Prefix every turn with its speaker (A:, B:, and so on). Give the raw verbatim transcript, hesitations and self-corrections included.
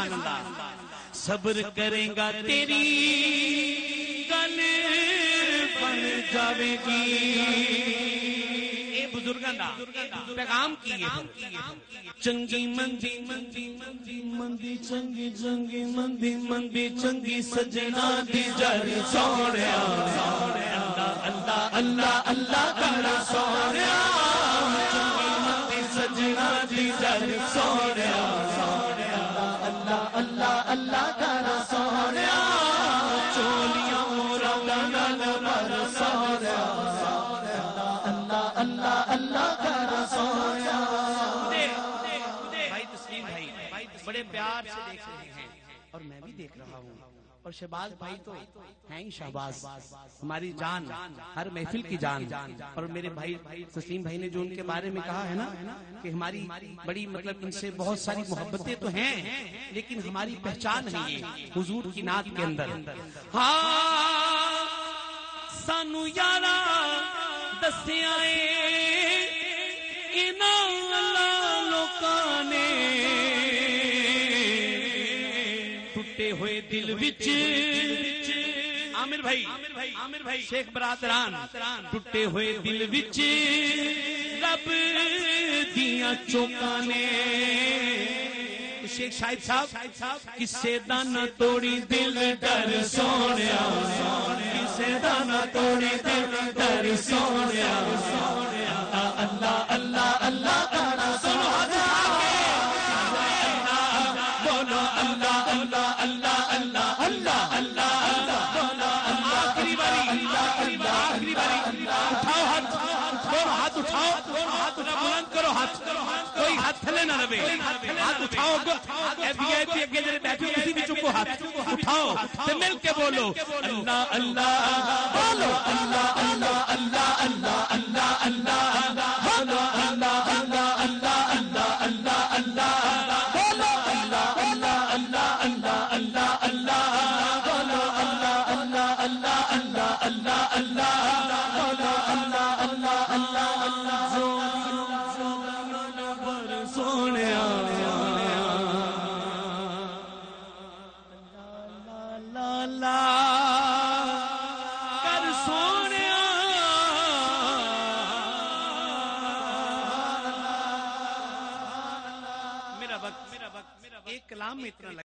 A: سبحان اللہ. صبر کرے گا تیری گل بن جاوے گی. اے بزرگاں دا پیغام کی ہے. چنگی مندی مندی مندی مندی چنگی چنگی مندی مندی چنگی سجنا دی جر سونیا. اللہ اللہ اللہ کر سونیا. چنگی مندی سجنا دی جر سونیا. اللہ اللہ اللہ کر سونیا. چولیاں موراں نال مر سونیا. اللہ اللہ اللہ کر سونیا. بھائی تسلیم بھائی بڑے پیار سے دیکھ رہے ہیں اور میں بھی دیکھ رہا ہوں. اور شہباز بھائی تو ہیں ہی شہباز، ہماری جان، ہر محفل کی جان. اور میرے بھائی تسلیم بھائی نے جو ان کے بارے میں کہا ہے نا کہ ہماری بڑی مطلب ان سے بہت ساری محبتیں تو ہیں لیکن ہماری پہچان ہے یہ حضور کی نعت کے اندر. ہاں سانو یارا دسیا انہاں لوکاں نے ٹوٹے ہوئے دل وچ. عامر بھائی عامر بھائی شیخ برادران ٹوٹے ہوئے دل وچ رب دیاں چوکاں نے. شیخ شاہد صاحب کسے دا نہ توڑی دل ڈر سونیا. کسے دا نہ توڑی دل ڈر سونیا. اللہ اللہ اللہ تعالی سنو بولو اللہ اللہ اللہ اللہ اللہ اللہ بولو. آخری باری آخری باری اٹھاؤ ہاتھ. دونوں ہاتھ اٹھاؤ. ہاتھ بلند کرو. ہاتھ کوئی ہاتھ تھلے نہ رہے. ہاتھ اٹھاؤ. اگے جڑے بیٹھے کسی بھی چکو ہاتھ اٹھاؤ تے مل کے بولو اللہ اللہ. بولو اللہ اللہ اللہ اللہ اللہ اللہ. بولو اللہ اللہ اللہ اللہ اللہ اللہ. بولو اللہ اللہ اللہ اللہ اللہ اللہ. بولو اللہ اللہ اللہ اللہ اللہ اللہ. بولو اللہ اللہ اللہ اللہ. سونیا کر سونیا. میرا وقت ایک کلام میں اتنا